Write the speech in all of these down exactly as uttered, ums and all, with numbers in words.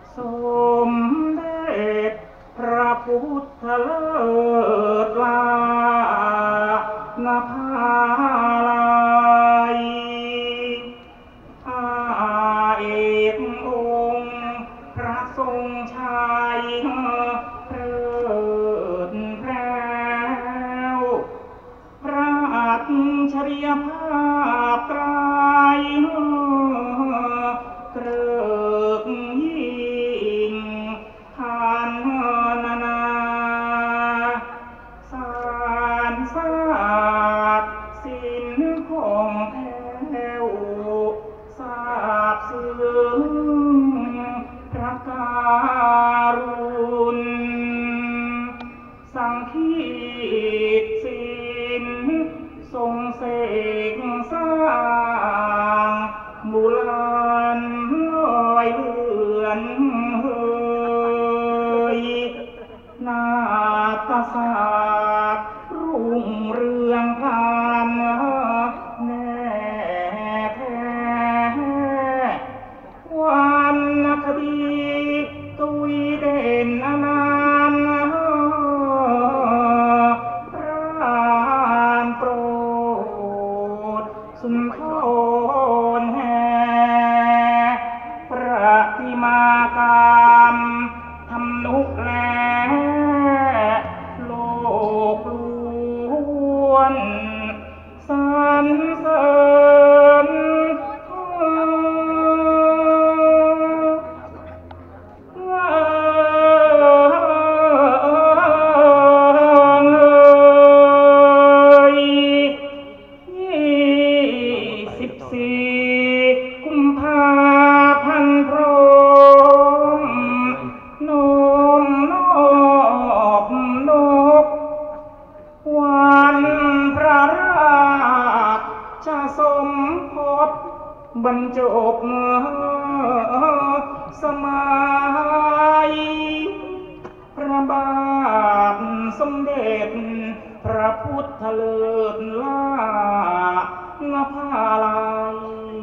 สมเด็จพระพุทธเลิศลานภาลัยอาเอกองค์พระทรงชัยเลิศแพรวพระอัจฉริยภาพไกรเกริกยิ่งทานนานาสารศาสตร์ศิลป์ของแท้วทราบซึ้งพระการุณสังคีตศิลป์ทรงเสกสร้างบุราณลอยเลือนเฮยนาฏศาสตร์รุ่งเรืองพานแน่แท้วันคดีตุยเด่นอนันต์พระานโปรดสุนทรแห่ประติมากรรมทำนุกแลโลกล้วนสรรเสริญกุมภาพันธ์พร้อมน้อมนอบนกวันพระราชสมภพบรรจบสมัยพระบาทสมเด็จพระพุทธเลิศลานภาลัย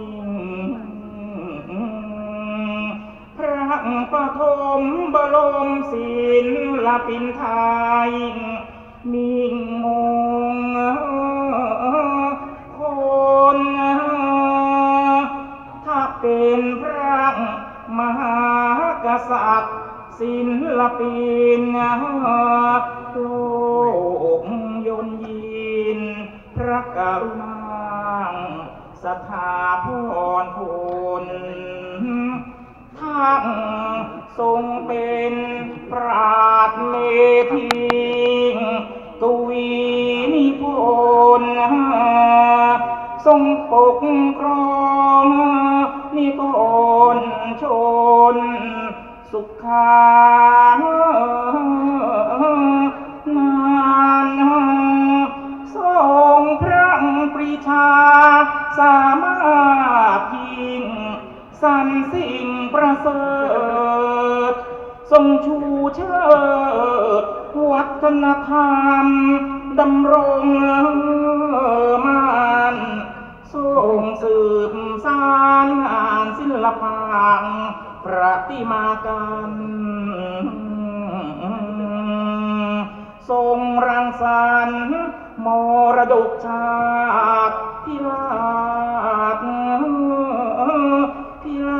พระปฐมบรมศิลปินไทยมิ่งมงคลถ้าเป็นพระมหากษัตริย์ศิลปินโลกยนยินพระกรุณาสถาพรพลทั้งทรงเป็นปราชญ์เมธีกวีนิพนธ์ทรงปกครองนิพนธ์ชนสุขานานทรงพระปรีชาสามารถยิ่งสรรสิ่งประเสริฐทรงชูเชิดวัฒนธรรมดำรงมันทรงสืบสานงานศิลปะประติมากรรมทรงรังสรรค์มรดกชาติพิราชพิไล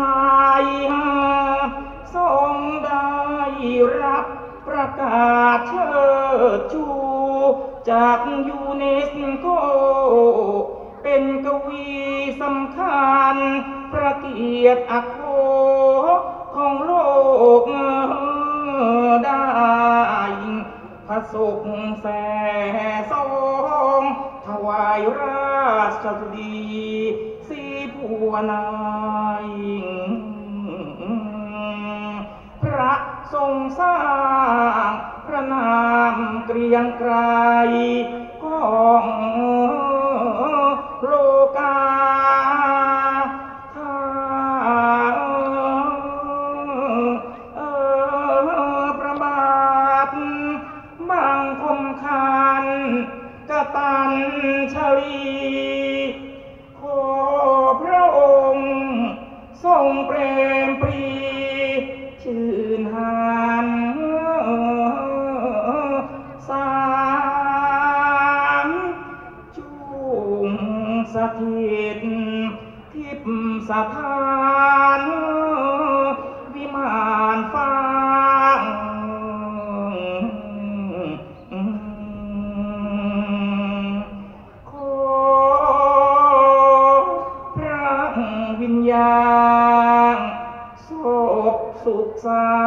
ทรงได้รับประกาศเชิดชูจากยูเนสโกเป็นกวีสำคัญประเกียรติอักโขของโลกได้พระสุขแสสองถวายราชสดีสีผัวนายพระทรงสร้างพระนามเกรียงไกรของโลกาพระบาทบังคมคันกตัญชลีขอพระองค์ทรงเปรมปรีชื่สถานวิมานฟ้าขอพระวิญญาณโศกสุขสา